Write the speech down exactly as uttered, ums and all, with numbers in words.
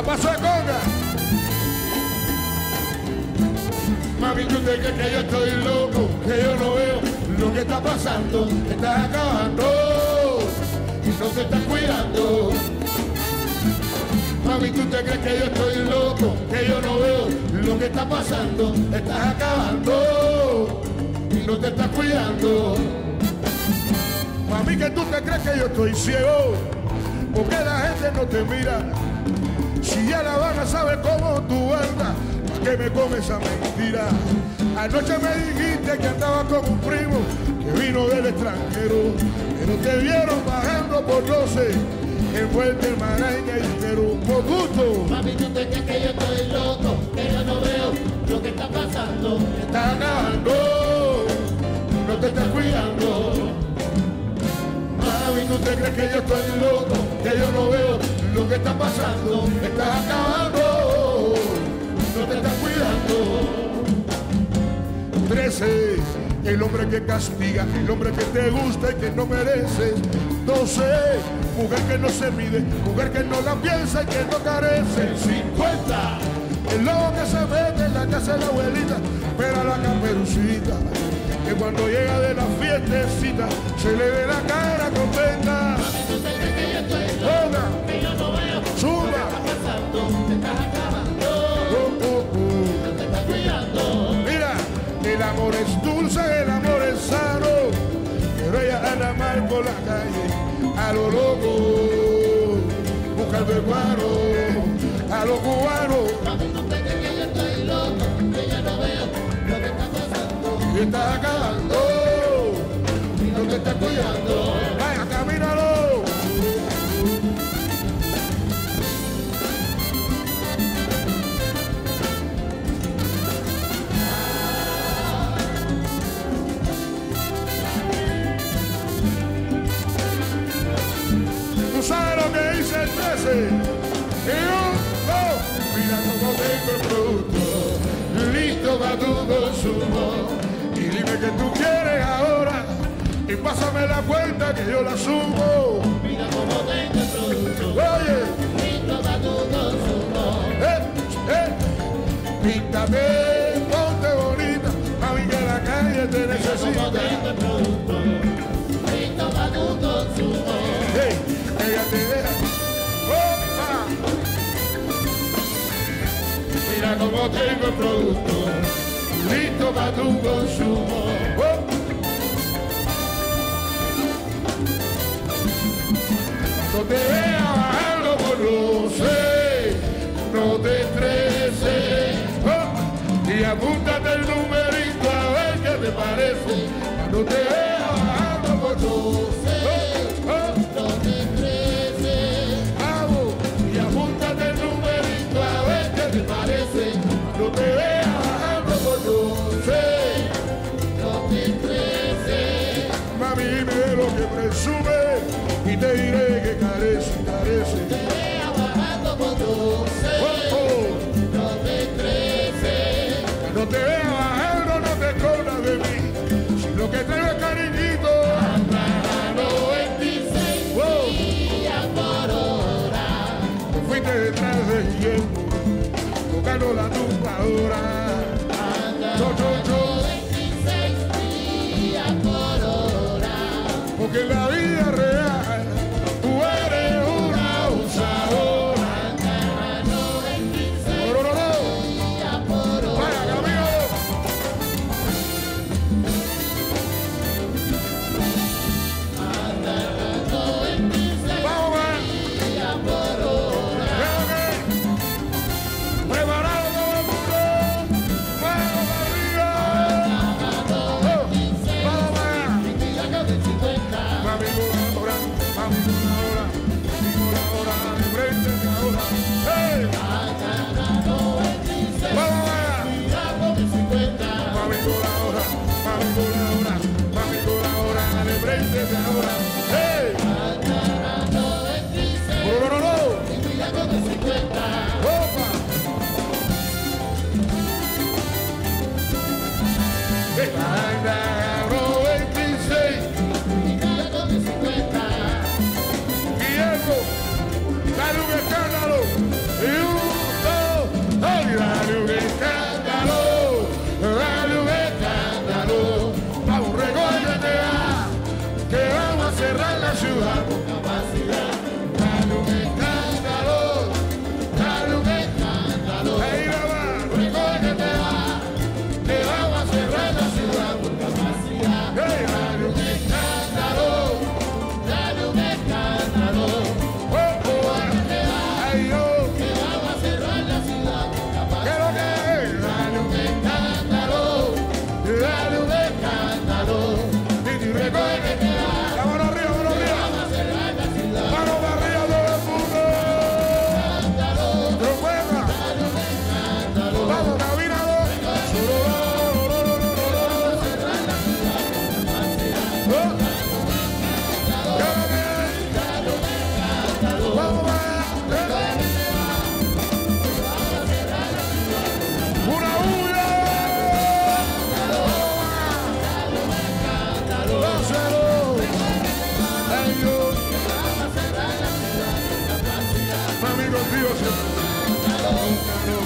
A paso de conga. Mami, tú te crees que yo estoy loco, que yo no veo lo que está pasando. Te estás acabando y no te estás cuidando. Mami, tú te crees que yo estoy loco, que yo no veo lo que está pasando. Te estás acabando y no te estás cuidando. Mami, que tú te crees que yo estoy ciego, porque la gente no te mira. Si ya La Habana sabe cómo tú andas, ¿para qué me comes esa mentira? Anoche me dijiste que andaba con un primo que vino del extranjero, pero te vieron bajando por doce, envuelto en maraña y dinero por gusto. Mami, tú te crees que yo estoy loco, que yo no veo lo que está pasando. Te estás acabando, no te estás cuidando. Mami, tú te crees que yo estoy loco, que yo no veo lo que está pasando. Te estás acabando, no te estás cuidando. Trece, el hombre que castiga, el hombre que te gusta y que no mereces. Doce, mujer que no se mide, mujer que no la piensa y que no carece. Cincuenta, el lobo que se mete en la casa de la abuelita, espera la caperucita, que cuando llega de la fiestecita se le ve la cara contenta. Mami, tú te crees que yo estoy loco, que yo no veo Suba. lo que está pasando. Te estás acabando, Oh, oh, oh. no te estás cuidando. Mira, el amor es dulce, el amor es sano, pero ella anda mal por la calle, a lo loco, buscando el guaro, a lo cubano. Mami, tú te crees que yo estoy loco, que yo no veo lo que está pasando. Y estás acabando y no te estás cuidando. Vaya, camínalo. Tú sabes lo que dice el trece. Y yo, oh, mira cómo tengo el producto listo para tu consumo. Y dime que tú quieres ahora y pásame la cuenta que yo la sumo. Mira cómo tengo el producto Oye, listo para tu consumo. eh, eh, píntate, ponte bonita, mami, que la calle te Mira cómo necesita. tengo el producto listo para tu consumo. Hey, ella te deja. Opa. Mira cómo tengo el producto listo para tu consumo. Oh. No te veas bajando por doce, no te estreses. Oh. Y apúntate el numerito a ver qué te parece. No te veas bajando por doce. Oh. Oh. No te estreses. Vamos, y apúntate el numerito a ver qué te parece. No te veas bajando por doce. No te estreses. Mami, dime lo que presume y te diré que carece, carece. Te vea bajando por doce. Oh, oh. No te estreses. No te veas bajando, no te escondas de mí. Si lo que traigo es cariñito. A noventa y seis Wow. millas por hora. Te fuiste detrás del tiempo, tocando la tumbadora. Anda Yo, yo, a yo. noventa y seis millas por hora. Porque en la vida real tú eres una abusadora. Anda a noventa y seis No, no, no. millas por hora. Vaya, camino. Anda a noventa y seis Vamos, man. millas por hora. Creo que preparado todo el mundo. Mano para arriba. Oh, vamos, man. Mira que de cincuenta. Mami, con la hora, mami, con la hora, mami, con la hora, de frente de ahora. ¡Hey! Anda a noventa y seis. Vamos, man. Mira con de cincuenta. Mami, con la hora, mami, con la hora, mami, con la hora, de frente de ahora. ¡Hey! Anda a noventa y seis. ¡No, no, no! Mira con de cincuenta. ¡Opa! Anda a noventa y seis. Mira con de cincuenta. Guillermo, dale un escándalo. Y un nunca no.